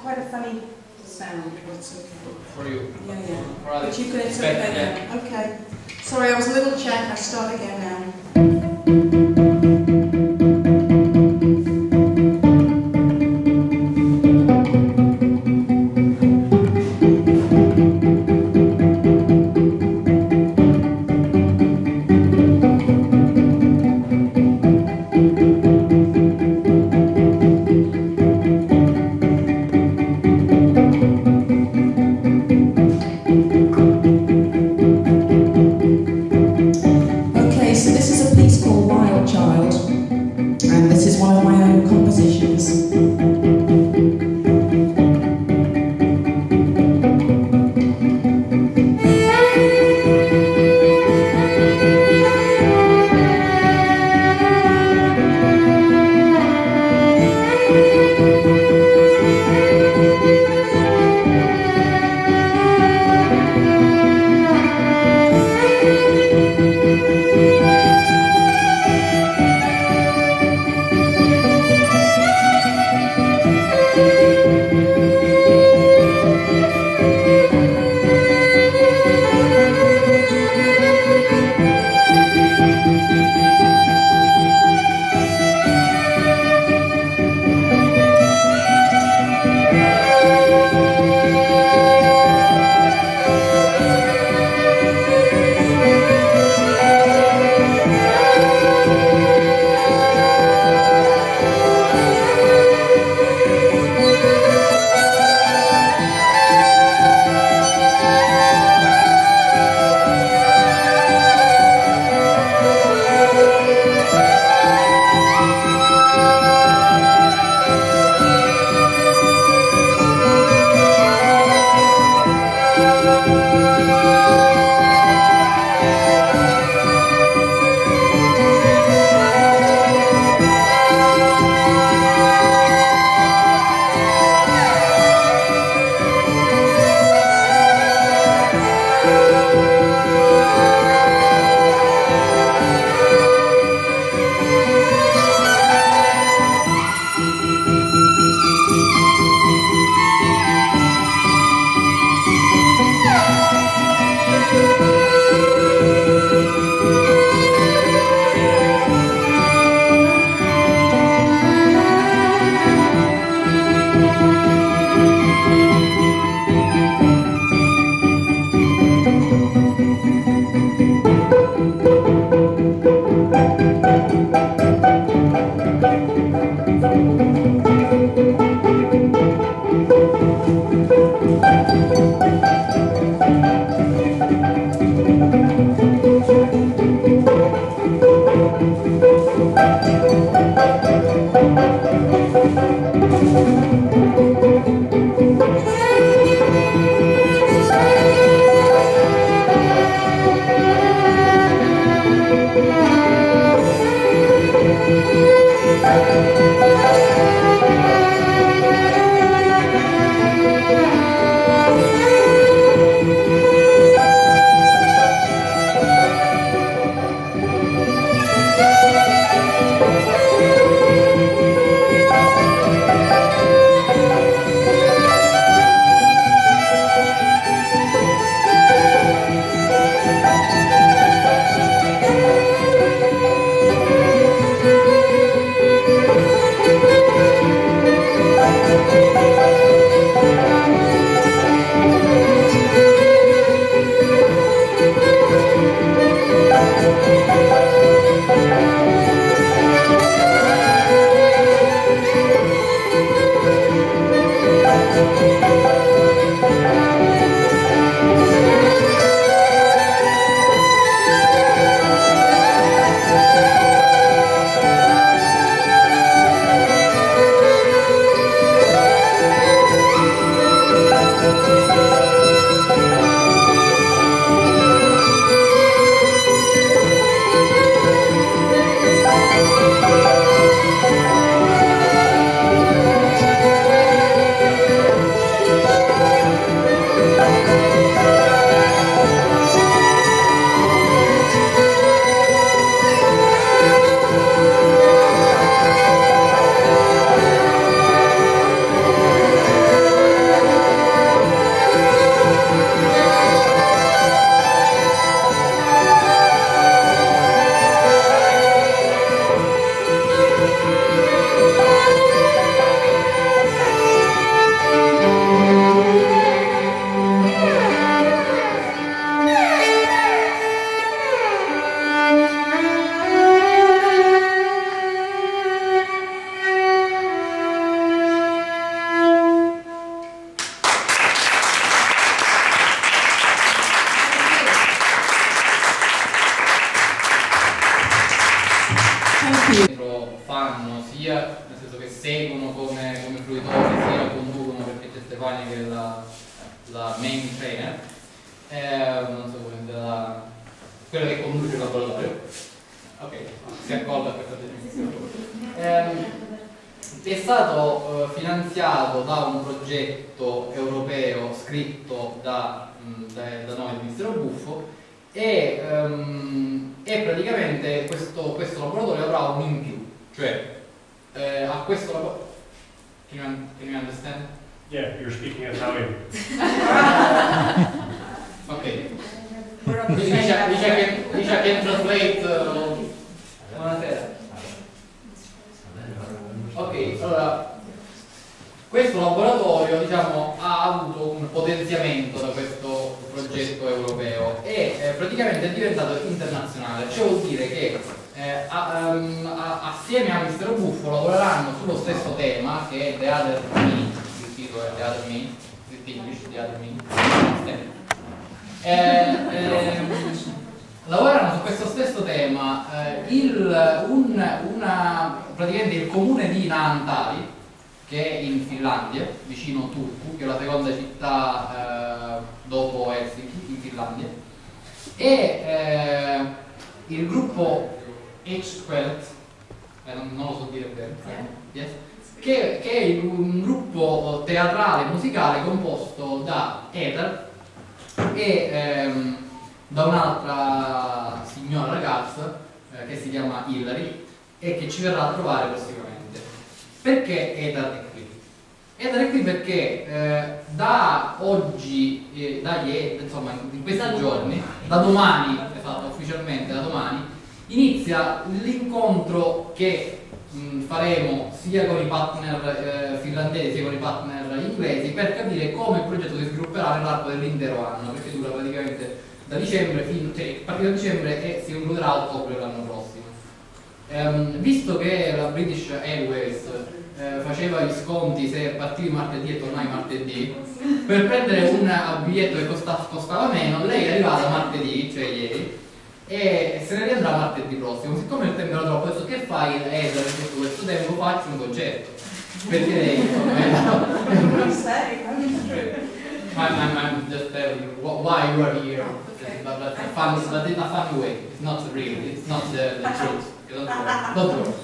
quite a funny sound. For you. Yeah, yeah. Right. But you can Expect interpret that. it. Okay. Sorry, I was a little check. I start again now. So this is a piece called Wild Child, and this is one of my own compositions. lo fanno sia nel senso che seguono come fruitori, sia conducono, perché c'è Stefania che è la main trainer, non so come quella che conduce il laboratorio. Ok, si accolla a questa definizione. È stato finanziato da un progetto europeo scritto da noi del Ministero Buffo e praticamente questo laboratorio avrà un in più, cioè a questo laboratorio. Can you understand? Yeah, you're speaking Italian. Ok. Dice che translate. Buonasera. Ok, allora questo laboratorio, diciamo, ha avuto un potenziamento da questo progetto europeo e praticamente è diventato internazionale. Ciò vuol dire che assieme al Ministero Buffo lavoreranno sullo stesso tema, che è The Other Me, il titolo è The Other Me, il English, The Other Me. Lavoreranno su questo stesso tema praticamente il comune di Naantali, che è in Finlandia, vicino Turku, che è la seconda città dopo Helsinki in Finlandia, e il gruppo H12, non lo so dire bene, yes, che è un gruppo teatrale musicale composto da Ether e da un'altra signora ragazza che si chiama Hillary e che ci verrà a trovare prossimamente. Perché Ether è qui? Ether è qui perché da oggi, insomma in questi giorni, da domani, esatto, ufficialmente da domani, inizia l'incontro che faremo sia con i partner finlandesi sia con i partner inglesi per capire come il progetto si svilupperà nell'arco dell'intero anno, perché dura praticamente da dicembre partita da dicembre e si concluderà a ottobre l'anno prossimo. Visto che la British Airways faceva gli sconti se partivi martedì e tornavi martedì, per prendere un biglietto che costava meno, lei è arrivata martedì, cioè ieri, e se ne riandrà martedì prossimo. Siccome il tempo era troppo, adesso che fai? Tutto questo tempo faccio un concerto, perché lei Non sei, I'm just telling you why you are here. But in a fun way. It's not real. It's not the truth. Don't worry.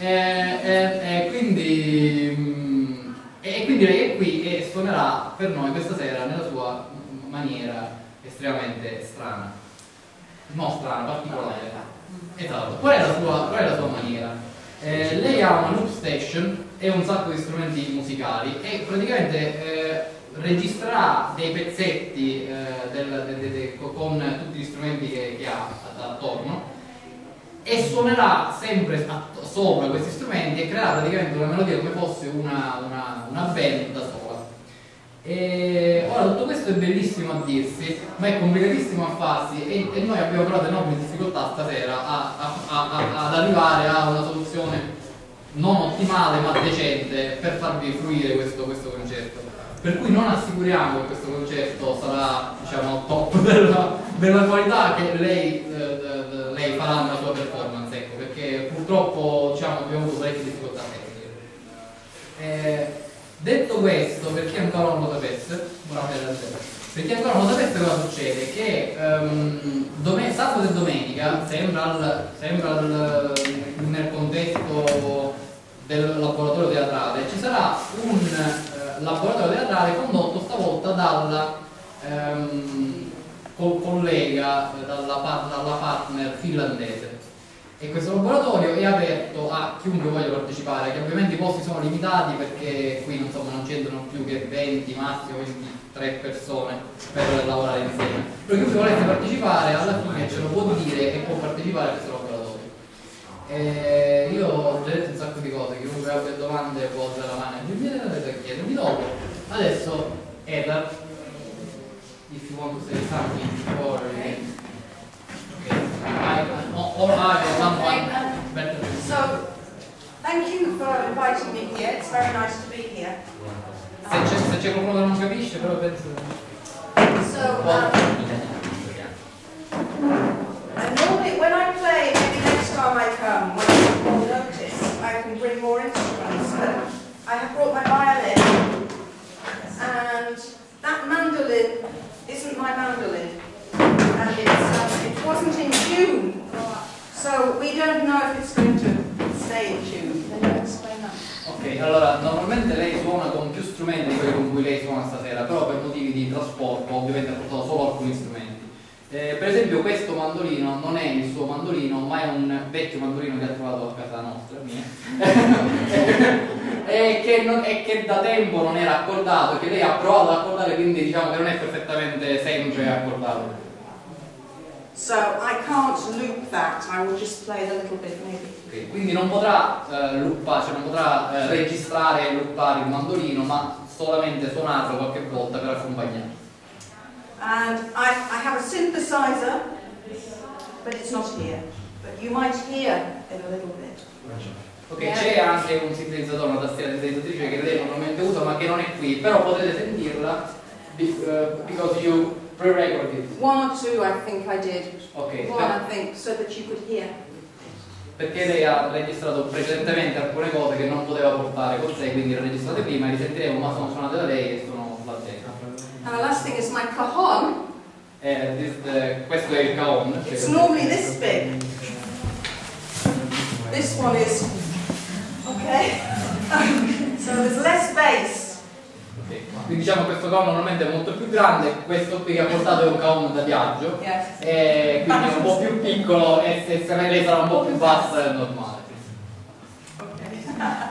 Quindi lei è qui e suonerà per noi questa sera nella sua maniera estremamente strana. No, strana, particolare. Esatto. Qual è la sua maniera? Lei ha una loop station e un sacco di strumenti musicali e praticamente registrerà dei pezzetti con tutti gli strumenti che ha attorno e suonerà sempre sopra questi strumenti e creerà praticamente una melodia come fosse una band da sola. E ora tutto questo è bellissimo a dirsi, ma è complicatissimo a farsi e noi abbiamo trovato enormi difficoltà stasera ad arrivare a una soluzione non ottimale ma decente per farvi fruire questo concerto. Per cui non assicuriamo che questo concerto sarà, diciamo, al top della qualità che lei farà nella sua performance, ecco, perché purtroppo, diciamo, abbiamo avuto parecchie difficoltà tecniche. Detto questo, per chi ancora non lo sapesse, cosa succede? Che sabato e domenica, sembra nel contesto del laboratorio teatrale, ci sarà un laboratorio teatrale condotto stavolta dalla collega, dalla partner finlandese. E questo laboratorio è aperto a chiunque voglia partecipare, che ovviamente i posti sono limitati perché qui non c'entrano più che 20, massimo 23 persone per lavorare insieme. Per chiunque volesse partecipare alla fine ce lo può dire e può partecipare a questo laboratorio. Io ho già detto un sacco di cose, chiunque abbia domande può alzare la mano e chiedermi dopo. Adesso Ether, if you want to say something or someone better. So, thank you for inviting me here. It's very nice to be here. Se c'è qualcuno che non capisce, però penso. So, and normally when I play, maybe next time I come, when I'm on notice, Can you explain that? Ok, allora normalmente lei suona con più strumenti di quelli con cui lei suona stasera, però per motivi di trasporto ovviamente ha portato solo alcuni strumenti. Per esempio questo mandolino non è il suo mandolino, ma è un vecchio mandolino che ha trovato a casa nostra, mia, e che da tempo non era accordato, che lei ha provato ad accordare, quindi diciamo che non è perfettamente semplice accordarlo. So I can't loop that. I will just play a little bit, maybe. Okay, quindi non potrà loopare, cioè non potrà registrare e loopare il mandolino, ma solamente suonarlo qualche volta per accompagnare. And I have a synthesizer, but it's not here. But you might hear it a little bit. Ok, c'è anche un sintetizzatore, una tastiera sintetizzatrice che lei normalmente usa ma che non è qui, però potete sentirla because you pre-record it. One or two, I think I did. Ok, One, I think, so that you could hear. perché lei ha registrato precedentemente alcune cose che non poteva portare con sé, quindi le registrate prima, le risentiremo, ma sono suonate da lei e sono là dentro. And the last thing is my cajon. Questo è il cajon. It's normally this big. This one is okay. So there's less bass. Okay. Quindi diciamo che questo cajon normalmente è molto più grande, questo qui che ha portato è un cajon da viaggio, Yes. e quindi è un po' più piccolo e se lei sarà un po' più bassa è normale. Okay.